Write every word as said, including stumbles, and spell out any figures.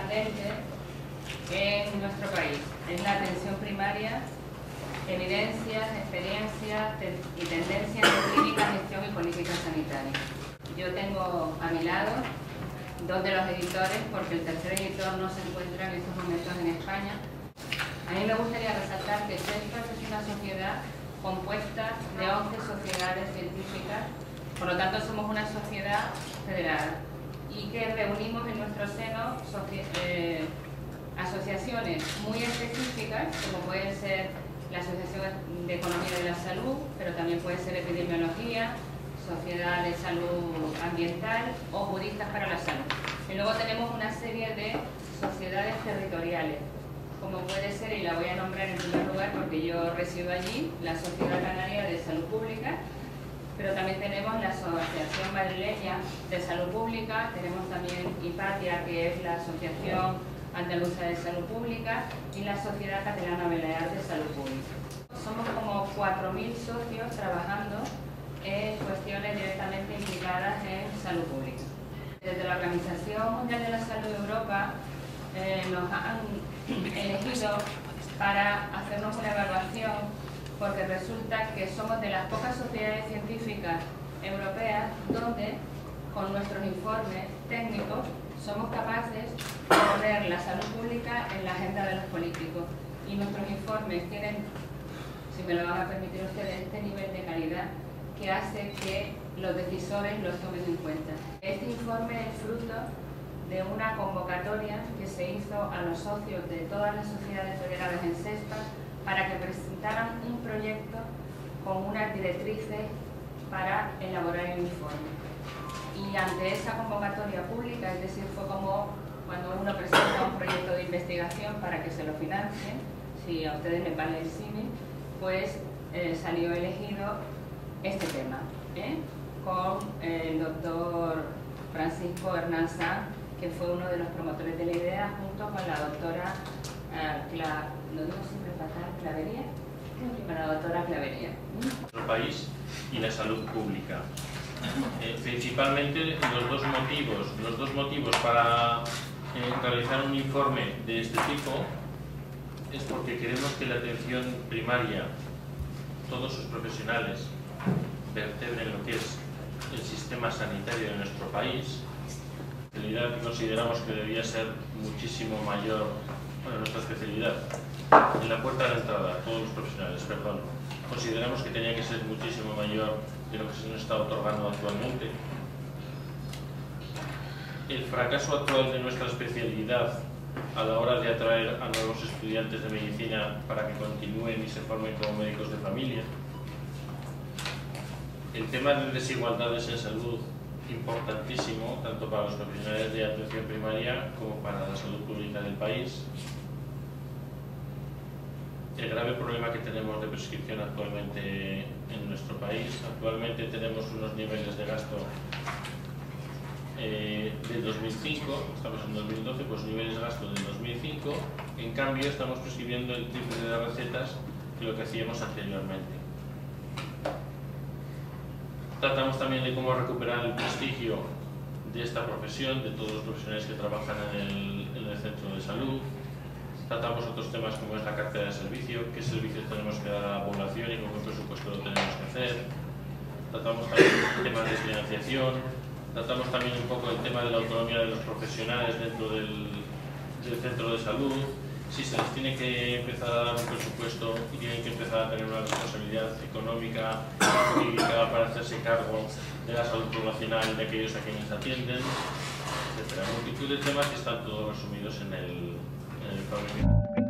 candente en nuestro país. Es la atención primaria, evidencias, experiencias y tendencias en clínica, gestión y política sanitaria. Yo tengo a mi lado dos de los editores, porque el tercer editor no se encuentra en estos momentos en España. A mí me gustaría resaltar que CESPAS es una sociedad compuesta de once sociedades científicas, por lo tanto somos una sociedad federada y que reunimos en nuestro seno eh, asociaciones muy específicas, como pueden ser la Asociación de Economía de la Salud, pero también puede ser Epidemiología, Sociedad de Salud Ambiental o Juristas para la Salud. Y luego tenemos una serie de sociedades territoriales, como puede ser, y la voy a nombrar en primer lugar porque yo resido allí, la Sociedad Canaria de Salud Pública, pero también tenemos la Asociación Madrileña de Salud Pública, tenemos también IPATIA, que es la Asociación Andaluza de Salud Pública, y la Sociedad Catalana Balear de Salud Pública. Somos como cuatro mil socios trabajando en cuestiones directamente implicadas en salud pública. Desde la Organización Mundial de la Salud de Europa eh, nos han elegido para hacernos una evaluación, porque resulta que somos de las pocas sociedades científicas europeas donde con nuestros informes técnicos somos capaces de poner la salud pública en la agenda de los políticos, y nuestros informes tienen, si me lo van a permitir ustedes, este nivel de calidad que hace que los decisores los tomen en cuenta. Este informe es fruto de una convocatoria que se hizo a los socios de todas las sociedades federadas en CESPAS para que presentaran un proyecto con unas directrices para elaborar el informe. Y ante esa convocatoria pública, es decir, fue como cuando uno presenta un proyecto de investigación para que se lo financien, si a ustedes les vale el símil, pues eh, salió elegido este tema, ¿eh? con el doctor Francisco Hernán Sanz, que fue uno de los promotores de la idea, junto con la doctora, eh, Cla, ¿lo digo siempre fatal? ¿Clavería? Con la doctora Clavería. Nuestro país y la salud pública. Eh, principalmente los dos motivos, los dos motivos para eh, realizar un informe de este tipo es porque queremos que la atención primaria, todos sus profesionales, vertebren lo que es el sistema sanitario de nuestro país. Especialidad que consideramos que debería ser muchísimo mayor, bueno, nuestra especialidad, en la puerta de entrada, todos los profesionales, perdón, consideramos que tenía que ser muchísimo mayor de lo que se nos está otorgando actualmente. El fracaso actual de nuestra especialidad a la hora de atraer a nuevos estudiantes de medicina para que continúen y se formen como médicos de familia. El tema de desigualdades en salud, importantísimo, tanto para los profesionales de atención primaria como para la salud pública del país. El grave problema que tenemos de prescripción actualmente en nuestro país. Actualmente tenemos unos niveles de gasto eh, del dos mil cinco, estamos en dos mil doce, pues niveles de gasto del dos mil cinco, en cambio estamos prescribiendo el triple de recetas que lo que hacíamos anteriormente. Tratamos también de cómo recuperar el prestigio de esta profesión, de todos los profesionales que trabajan en el, en el centro de salud. Tratamos otros temas como es la cartera de servicio, qué servicios tenemos que dar a la población y con qué presupuesto lo tenemos que hacer. Tratamos también el tema de financiación, tratamos también un poco el tema de la autonomía de los profesionales dentro del, del centro de salud, si se les tiene que empezar a dar un presupuesto y tienen que empezar a tener una responsabilidad económica y jurídica para hacerse cargo de la salud poblacional de aquellos a quienes atienden, etcétera. Multitud de temas que están todos resumidos en el, en el informe.